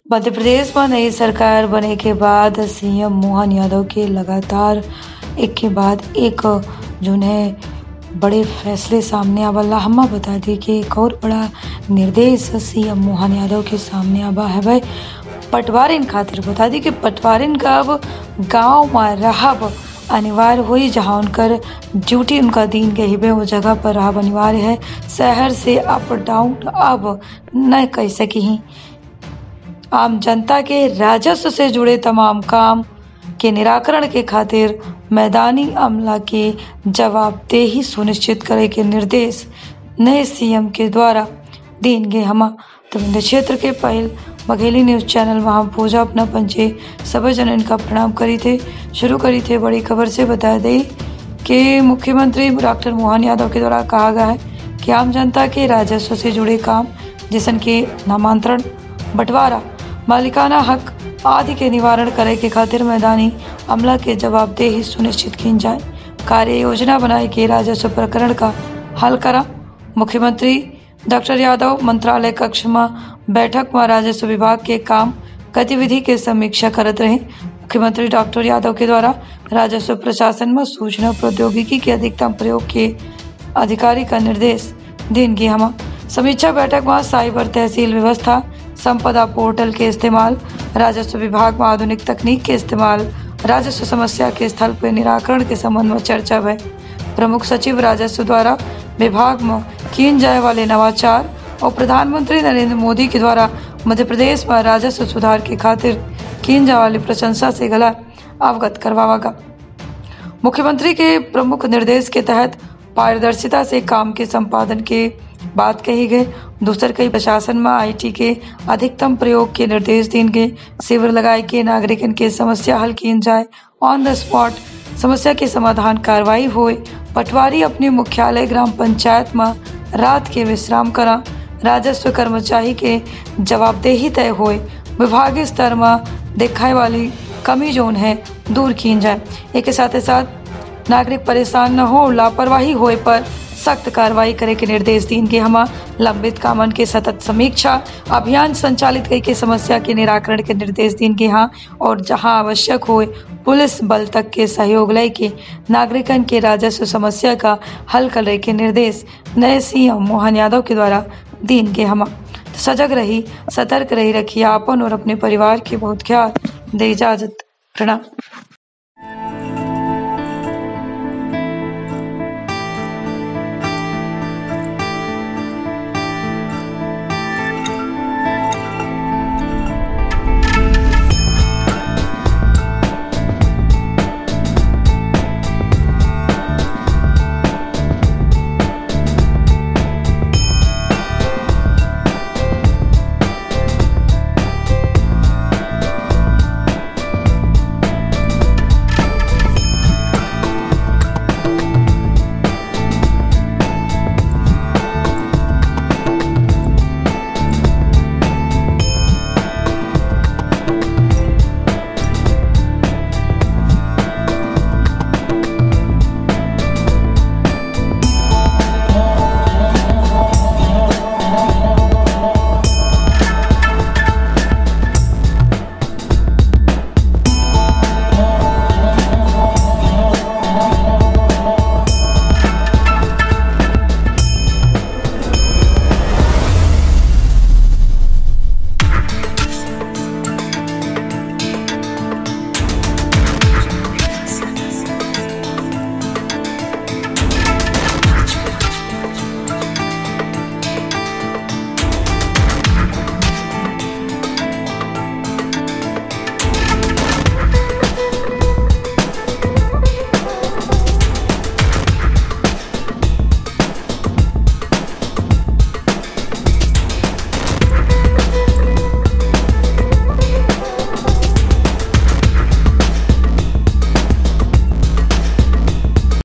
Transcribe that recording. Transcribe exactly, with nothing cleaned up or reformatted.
मध्य प्रदेश में नई सरकार बने के बाद सीएम मोहन यादव के लगातार एक के बाद एक जो है बड़े फैसले सामने आवला। हम बता दी कि एक और बड़ा निर्देश सीएम मोहन यादव के सामने आवा है भाई पटवारिन खातिर। बता दी कि पटवारिन का अब गाँव में रहब अनिवार्य हुई, जहां उनकर ड्यूटी उनका दिन के हिबे वो जगह पर रहब अनिवार्य है। शहर से अप डाउन अब न कह सकी। आम जनता के राजस्व से जुड़े तमाम काम के निराकरण के खातिर मैदानी अमला के जवाबदेही सुनिश्चित करे के निर्देश नए सीएम के द्वारा दिन गे। हम तमिंद क्षेत्र के पहल बघेली न्यूज चैनल में हम पूजा अपना पंचे सभी जन इनका प्रणाम करी थे। शुरू करी थे बड़ी खबर से बता दें कि मुख्यमंत्री डॉक्टर मोहन यादव के द्वारा कहा गया है कि आम जनता के राजस्व से जुड़े काम जिसन के नामांतरण, बंटवारा, मालिकाना हक आदि के निवारण करे के खातिर मैदानी अमला के जवाबदेही सुनिश्चित की जाए। कार्य योजना बनाए के राजस्व प्रकरण का हल करा। मुख्यमंत्री डॉक्टर यादव मंत्रालय कक्ष में बैठक में राजस्व विभाग के काम गतिविधि के समीक्षा करते रहे। मुख्यमंत्री डॉक्टर यादव के द्वारा राजस्व प्रशासन में सूचना प्रौद्योगिकी के अधिकतम प्रयोग के अधिकारी का निर्देश दिन की हम समीक्षा बैठक में साइबर तहसील व्यवस्था, संपदा पोर्टल के इस्तेमाल, राजस्व विभाग में आधुनिक तकनीक के इस्तेमाल, राजस्व समस्या के स्थल पर निराकरण के संबंध में चर्चा भई। प्रमुख सचिव राजस्व द्वारा विभाग में किए जाए वाले नवाचार और प्रधानमंत्री नरेंद्र मोदी के द्वारा मध्य प्रदेश में राजस्व सुधार के खातिर किए जाए वाली प्रशंसा से गला अवगत करवागा। मुख्यमंत्री के प्रमुख निर्देश के तहत पारदर्शिता से काम के संपादन के बात कही गई। दूसर कई प्रशासन में आईटी के अधिकतम प्रयोग के निर्देश दिन गए। शिविर लगाए के नागरिकन के समस्या हल की जाए, ऑन द स्पॉट समस्या के समाधान कार्रवाई होए। पटवारी अपने मुख्यालय ग्राम पंचायत में रात के विश्राम करा। राजस्व कर्मचारी के जवाबदेही तय होए। विभागीय स्तर में दिखाई वाली कमी जोन है दूर की जाए। एक साथ साथ नागरिक परेशान न हो, लापरवाही होए पर सख्त कार्रवाई करे के निर्देश दिन के हम लंबित कामन के सतत समीक्षा अभियान संचालित कई के समस्या के निराकरण के निर्देश दिन के हाँ और जहां आवश्यक होए पुलिस बल तक के सहयोग ले के नागरिकन के राजस्व समस्या का हल करे के निर्देश नए सीएम मोहन यादव के द्वारा दिन के हम सजग रही, सतर्क रही, रखिए आपन और अपने परिवार के बहुत ख्याल दे। इजाजत, प्रणाम।